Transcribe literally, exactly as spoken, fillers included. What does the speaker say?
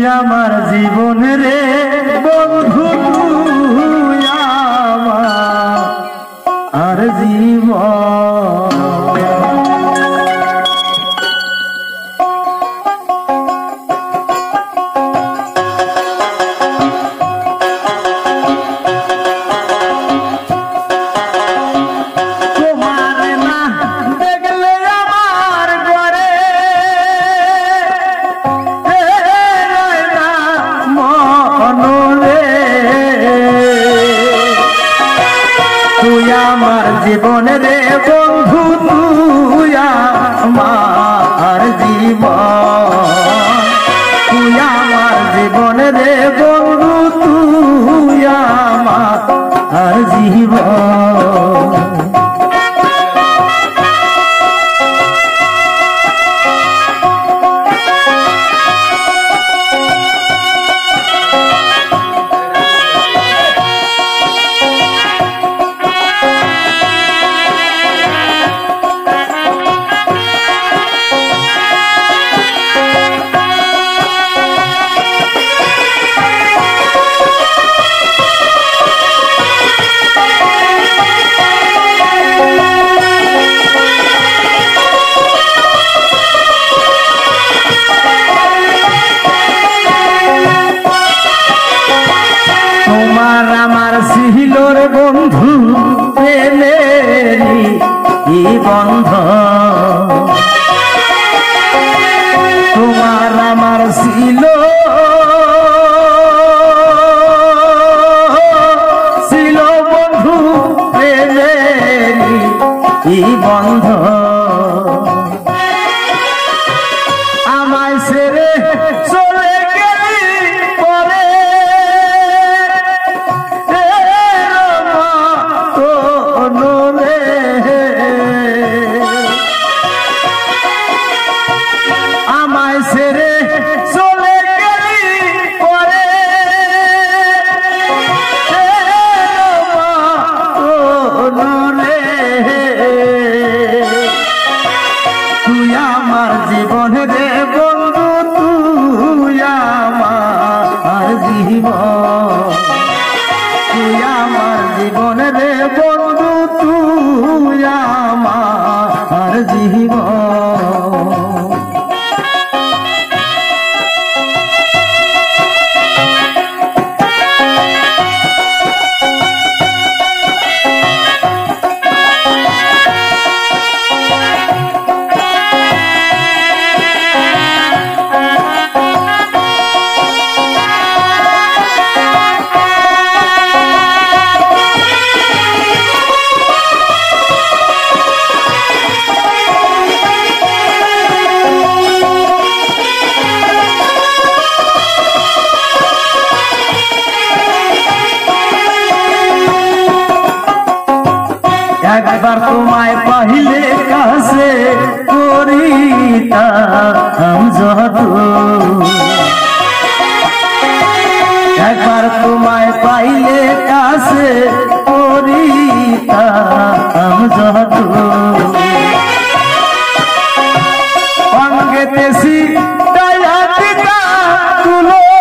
আমার জীবন রে বন্ধু তুই আমার আর জীবন আমার জীবন রে বন্ধু তুই আমার জীবন তুই আমার জীবন রে বন্ধু তুই আমার জীবন তোমার আমার ছিলোর বন্ধু প্রেমেরি বন্ধ তোমার আমার ছিল ছিল বন্ধু প্রেমেরি বন্ধ আমায় ছেড়ে চলে গেলি পরে আমায় ছেড়ে চলে গেলি পরে তুই আমার জীবন রে বন্ধু তুই আমার জীবন তুই আমার জীবন রে বন্ধু তুই আমার জীবন একবার তোমায় পাইলে কাছে করিতাম যত একবার তোমায় পাইলে কাছে করিতাম যত অঙ্গেতেছি দয়া পিতা তুলো